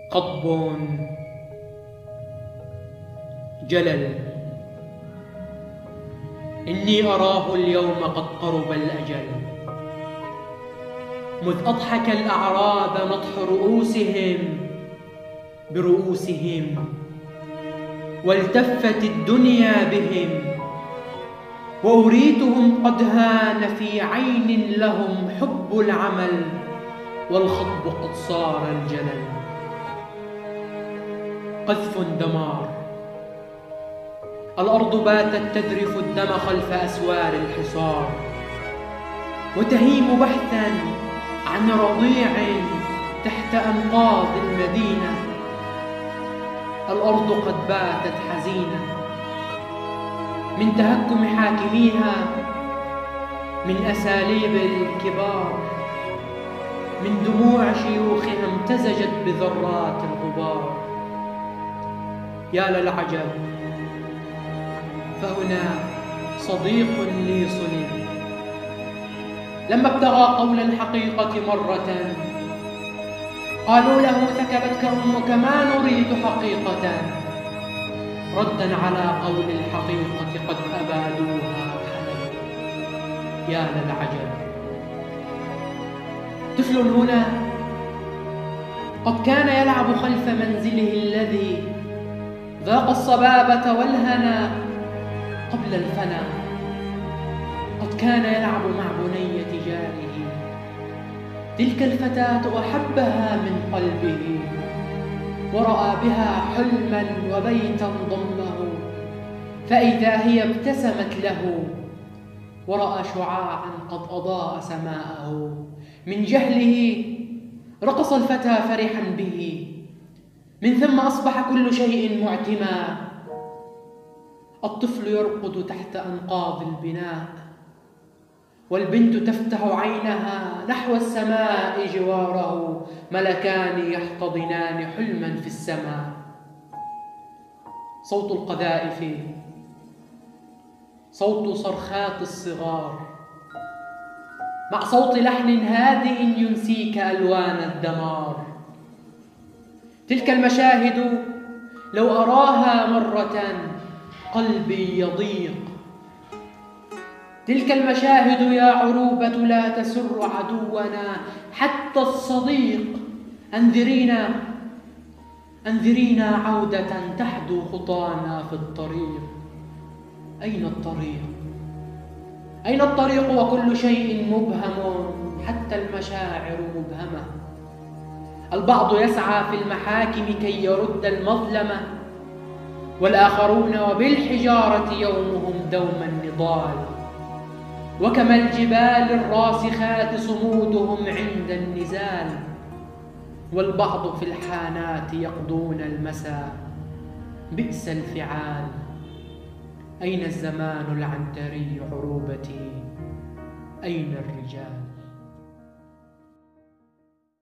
قضب، جلل. إني أراه اليوم قد قرب الأجل، مذ أضحك الأعراب نطح رؤوسهم برؤوسهم، والتفت الدنيا بهم، وأريتهم قد هان في عين لهم حب العمل، والخطب قد صار الجلل. قذف دمار، الأرض باتت تذرف الدم خلف أسوار الحصار، وتهيم بحثا عن رضيع تحت أنقاض المدينة. الأرض قد باتت حزينة من تهكم حاكميها، من أساليب الكبار، من دموع شيوخها امتزجت بذرات الغبار. يا للعجب، فهنا صديق لي صلب، لما ابتغى قول الحقيقة مرة قالوا له ثكبتك أمك ما نريد حقيقة، ردا على قول الحقيقة قد أبادوها حلل. يا للعجب، طفل هنا قد كان يلعب خلف منزله الذي ذاق الصبابة والهنا قبل الفنا، قد كان يلعب مع بنية جاره، تلك الفتاة أحبها من قلبه، ورأى بها حلما وبيتا ضمه، فإذا هي ابتسمت له ورأى شعاعا قد أضاء سماءه. من جهله رقص الفتى فرحا به، من ثم أصبح كل شيء معتما. الطفل يرقد تحت أنقاض البناء، والبنت تفتح عينها نحو السماء، جواره ملكان يحتضنان حلما في السماء. صوت القذائف، صوت صرخات الصغار، مع صوت لحن هادئ ينسيك ألوان الدمار. تلك المشاهد لو أراها مرة قلبي يضيق، تلك المشاهد يا عروبة لا تسر عدونا حتى الصديق. أنذرينا أنذرينا عودة تحدو خطانا في الطريق. أين الطريق؟ أين الطريق وكل شيء مبهم، حتى المشاعر مبهمة. البعض يسعى في المحاكم كي يرد المظلمة، والآخرون وبالحجارة يومهم دوم النضال. وكما الجبال الراسخات صمودهم عند النزال، والبعض في الحانات يقضون المساء. بئس الفعال. أين الزمان العنتري عروبتي؟ أين الرجال؟